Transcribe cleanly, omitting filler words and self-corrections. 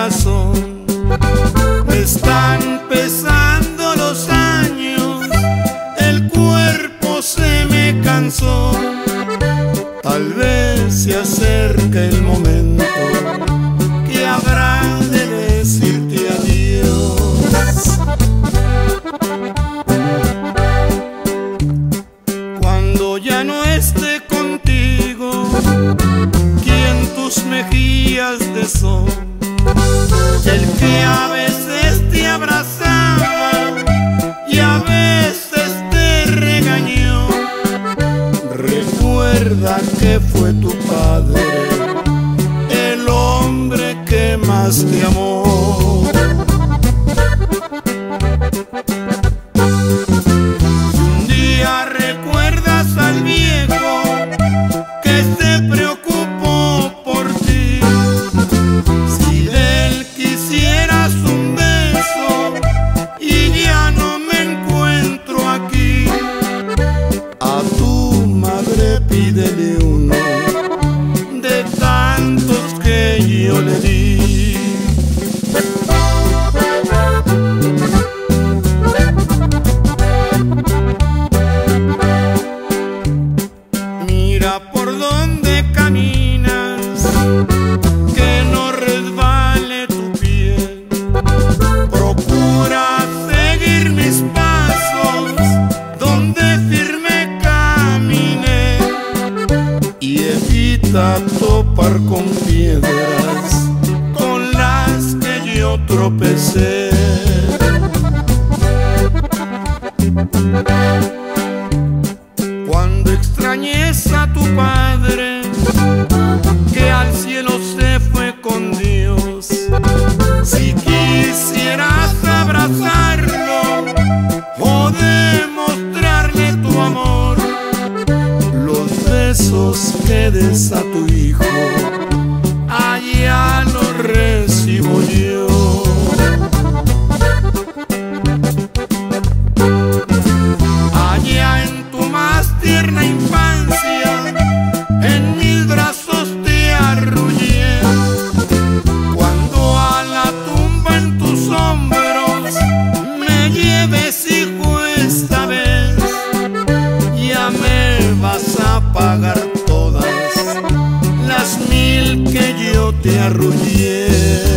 corazón. Me están pesando los años, el cuerpo se me cansó. Tal vez se acerca el momento que habrá de decirte adiós. Cuando ya no esté contigo, quien tus mejillas besó, el que a veces te abrazaba y a veces te regañó, recuerda que fue tu padre, el hombre que más te amó. Si un día recuerdas al viejo que se preocupó por ti, si de él quisieras un beso y ya no me encuentro aquí, a tu madre pídele uno de tantos que yo le di. Mira por donde caminas, que no resbale tu piel. Procura seguir mis pasos donde firme caminé y evita topar con piedras con las que yo tropecé. Cuando extrañes a tu padre, que al cielo se fue con Dios, si quisieras abrazarlo o demostrarle tu amor, los besos que des a tu hijo, allá los recibo yo. Allá en tu más tierna infancia, en mis brazos te arrullé. Cuando a la tumba en tus hombros me lleves, hijo, esta vez ya me vas a pagar todas las 1000 que yo te arrullé.